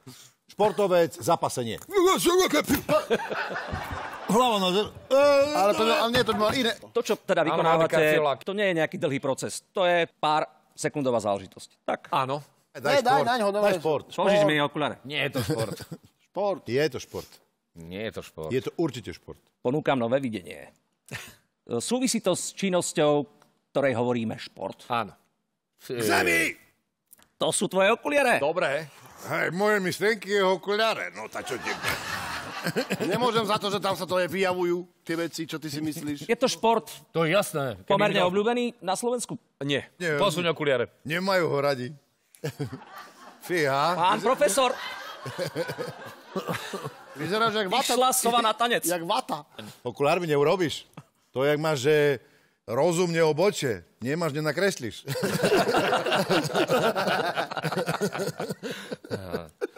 Športovec, zapasenie. Hlava na zem. Ale to by malo iné. To, čo teda vykonávate, to nie je nejaký dlhý proces. To je pár sekundová záležitosť. Tak. Áno. Daj šport. Položíš mi okuláre. Nie je to šport. Šport. Je to šport. Nie je to šport. Je to určite šport. Ponúkam nové videnie. Súvisí to s činnosťou, ktorej hovoríme šport. Áno. Zemi! To sú tvoje okuliare. Dobre. Hej, moje myšlenky je okuliare. No, tak čo ti... Nemôžem za to, že tam sa to aj vyjavujú, tie veci, čo ty si myslíš. Je to šport To je jasné. pomerne obľúbený na Slovensku. Nie. Nie. Posuň okuliare. Nemajú ho radi. Fíha. Pán profesor, Vyzeráš jak vata. išla sova na tanec. Jak vata. Okulármi neurobíš. To, jak máš, že rozumne obočie. Nemáš, nenakreslíš.